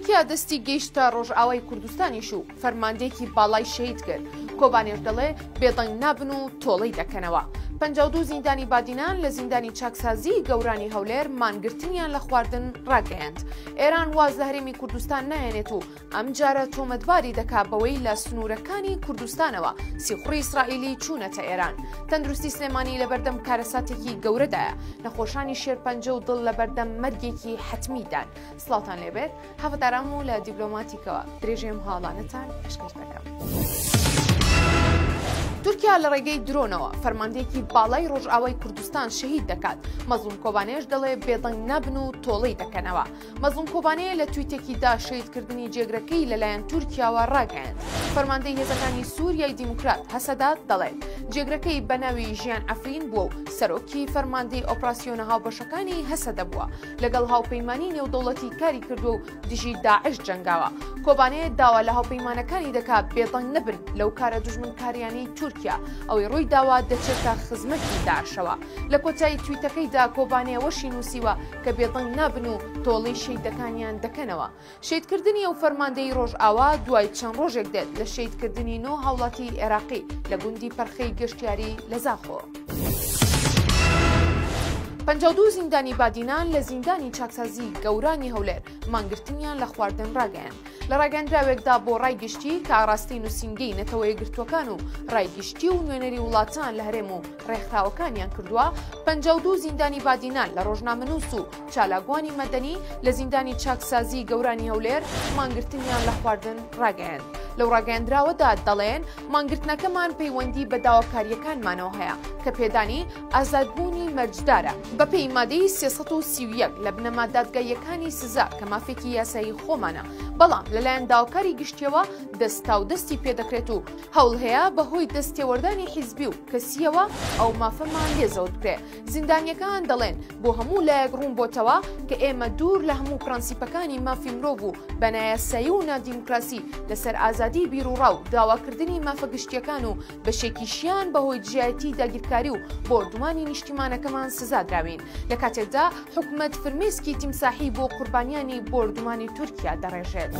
تورکیا دەستی گەیشتە ڕۆژئاوای کوردستانیش و فەرماندەیەکی باڵای شەهید کرد. کۆبانێش دەڵێ بێدەنگ نابن و تۆڵەی دەکەنەوە. 52 زیندانی بادینان لە زیندانی چاکسازی گەورانی هەولێر مانگرتنیان لە خواردن ڕاگەیاند. ئێران واز لە هەرێمی کوردستان نایەنێت و ئەم جارە تۆمەتباری دەکا بەوەی لە سنوورەکانی کوردستانەوە سیخوڕی ئیسرائیلی چوونەتە ئێران. تەندروستی سلێمانی لە بەردەم کارەساتێکی گەورەدایە. نەخۆشانی شێرپەنجە و دڵ لە بەردەم مەرگێکی حتمیدان. سڵاوتان لێبێت، هەڤەدارام و لە دیبلۆماتیکەوە درێژێم هاڵانەتان پێشکەش دەکەم. تورکیا لە ڕێگەی درۆنەوە فەرماندەیەکی باڵای ڕۆژئاوای کوردستان شەهید دەکات. مەزلوم کۆبانێش دەڵێ بێدەنگ نابن و تۆڵەی دەکەنەوە. مەزلوم کۆبانەیە لە تویتێکیدا شەهیدکردنی جێگرەکەی لەلایەن تورکیاوە ڕاگەیاند. فەرماندەی هێزەکانی سووریای دیموکرات هەسەدات دەڵێت جێگرەکەی بەناوی ژیان ئەفرین بووە و سەرۆکی فەرماندەی ئۆپراسیۆنە هاوبەشەکانی هەسەدە بووە. لەگەڵ هاوپەیمانی نێودەوڵەتی کاری کردو و دژی داعش جەنگاوە. کۆبانەیە داوا لە هاوپەیمانەکانی دەکات بێدەنگ نەبن لەو کارە دوژمنکاریانەی تورکیا ئەوەی ڕووی داوا دەچێتە خزمەتی داعشەوە. لە کۆتایی تویتەکەیدا کۆبانەیە وەشی نووسیوە کە بێدەنگ نابن و تۆڵەی شەیدەکانیان دەکەنەوە. شەیدکردنی ئەو فەرماندەی ڕۆژئاوا دوای چەند ڕۆژێک دێت لە شەیدکردنی 9 هاوڵاتی عێراقی لە گوندی پەرخەی گەشتیاری لە زاخۆ. 52 زیندانی بادینان لە زیندانی چاکسازی گەورانی هەولێر مانگرتنیان لە خواردن ڕاگەیاند. لە ڕاگەاندراوێکدا بۆ ڕایگەشتی کە ئاڕاستەی نووسینگەی نەتەوە یەکگرتووەکان و ڕایگەشتی و نوێنەری وڵاتان لە هەرێم و ڕێکخراوەکانیان کردووە. 52 زیندانی بادینان لە ڕۆژنامەنووس و چالاگوانی مەدەنی لە زیندانی چاکسازی گەورانی هەولێر مانگرتنیان لە خواردن ڕاگەیاند. لەو ڕاگەاندراوەدا دەڵێن مانگرتنەکەمان پەیوەندی بە داواکاریەکانمانەوە هەیە کە پێدانی ئازادبوونی مەرجدارە بەپێی مادەی 331 لە بنەما دادگاییەکانی سزا کە مافێکی یاسایی خۆمانە. بەڵام لەلایەن داواکاری گشتیەوە دەستا و دەستی پێدەکرێت و هەوڵ هەیە بەهۆی دەستێوەردانی حیزبی و کەسیەوە ئەو مافەمان لێزەوت بکرێ. زیندانیەکان دەڵێن بۆ هەموو لایەک ڕوون بۆتەوە کە ئێمە دوور لە هەموو پرەنسیپەکانی مافی مرۆڤ و بەنایاسایی و نادیموکراسی لەسەر ئازادی بیرروڕا و داواکردنی مافە گشتیەکان و بەشێکیشیان بەهۆی دژایەتی داگیرکاری و بۆردومانی نیشتیمانەکەمان سزادراوین. لە کاتێکدا حکومەت فرمێسکی تیمساحی بۆ قوربانیانی بۆردومانی تورکیا دەڕێژێت.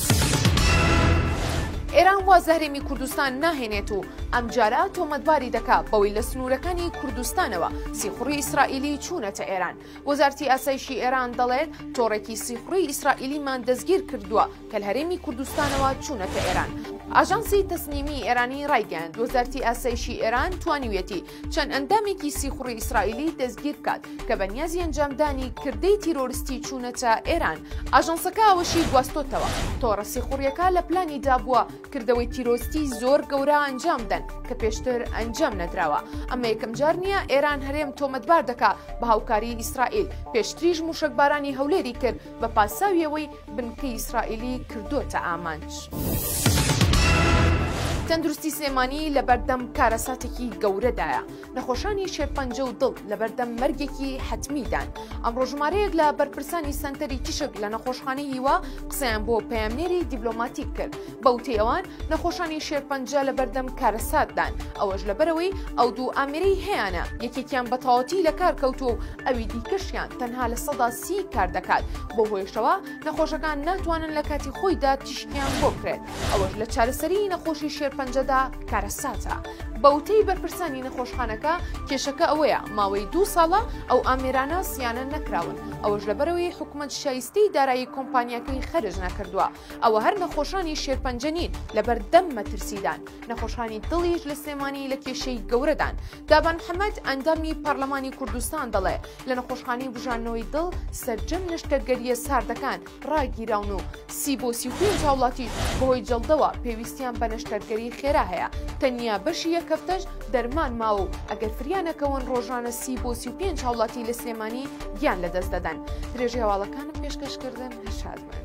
ئێران واز لە هەرێمی کوردستان ناهێنێت و ئەم جارە تۆمەتباری دەکات بەوەی لە سنوورەکانی کوردستانەوە سیخوڕی ئیسرائیلی چوونەتە ئێران. وەزارەتی ئاسایشی ئێران دەڵێت تۆڕێکی سیخوڕی ئیسرائیلیمان دەستگیر کردووە کە لە هەرێمی کوردستانەوە چوونەتە ئێران. ئاژانسی تەسنیمی ئێرانی ڕایگەیاند وەزارەتی ئاسایشی ئێران توانیوێتی چەند ئەندامێکی سیخوڕی ئیسرائیلی دەستگیر بکات کە بەنیازی ئەنجامدانی کردەی تیرۆریستی چوونەتە ئێران. ئاژانسەکە ئەوەشی گواستۆتەوە تۆڕە سیخوڕیەکە لە پلانی دابووە کردەوەی تیرۆستی زۆر گەورە ئەنجامدەن کە پێشتر ئەنجام نەدراوە. ئەمە یەکەم جار نییە ئێران هەرێم تۆمەتبار دەکات بە هاوکاری ئیسرائیل. پێشتریش موشکبارانی هەولێری کرد بە پاساویەوەی بنکەی ئیسرائیلی کردوتە ئامانج. تەندروستی سلێمانی لە بەردەم کارەساتێکی گەورەدایە. نەخۆشانی شێرپەنجە و دڵ لە بەردەم مەرگێکی حتمیدان. ئەمڕۆ ژمارەیەک لە بەرپرسانی سەنتەری تیشک لە نەخۆشخانەی هیوا قسەیان بۆ پەیامنێری دیبلۆماتیک کرد. بەوتەی ئەوان نەخۆشانی شێرپەنجە لە بەردەم کارەساتدان. ئەوەش لەبەرەوەی ئەو دوو ئامێرەی هەیەە یەکێکیان بە تەواوەتی لە کار کەوتووە و ئەوی دیکەشیان تەنها لە 30% کار دەکات. بۆ هۆیشەوە نەخۆشەکان ناتوانن لە کاتی خۆیدا تیشکیان بۆ بکرێت. ئەوەش لە چارەسەری نەخۆشی شێرپەنجەدا کارەساتە. بەوتەی بەرپرسانی نەخۆشخانەکە کێشەکە ئەوەیە ماوەی 2 ساڵە ئەو ئامێرانە سیانە نەکراون. ئەوەش لەبەرەوەی حکومەت شایستەی دارایی کۆمپانیەکەی خەرج نەکردووە. ئەوە هەر نەخۆشانی شێرپەنجە نین لەبەردەم مەترسیدان. نەخۆشانی دڵیش لە سلێمانی لە کێشەی گەورەدان. دابان محەممەد ئەندامی پەرلەمانی کوردستان دەڵێ لە نەخۆشخانی بژانەوەی دڵ سەرجەم نشتەرگەریە ساردەکان ڕاگیراون و 30 بۆ 35 هاوڵاتی بەهۆی جەڵدەوە پێویستیان بە نشتەرگەری خێرا هەیە. تەنیا بەشی یەکەفتەش دەرمان ماوە و ئەگەر فریانەکەون ڕۆژانە 30 بۆ 35 هاوڵاتی لە سلێمانی گیان لەدەست دەدەن. درێژی هەواڵەکانم پێشکەشکردن هەشادمان.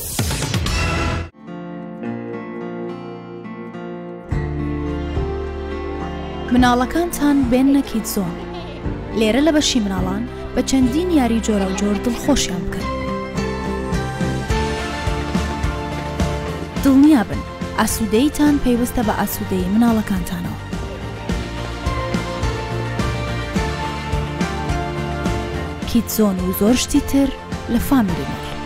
مناڵەکانتان بێننە کیتزۆن. لێرە لە بەشی مناڵان بە چەندین یاری جۆرە و جۆر دڵخۆشیان بکەن. دڵنیا بن ئاسوودەیتان پێویستە بە ئاسوودەیی مناڵەکانتانەوە. کیتزۆن و زۆر شتی تر لە فامیلی مەر.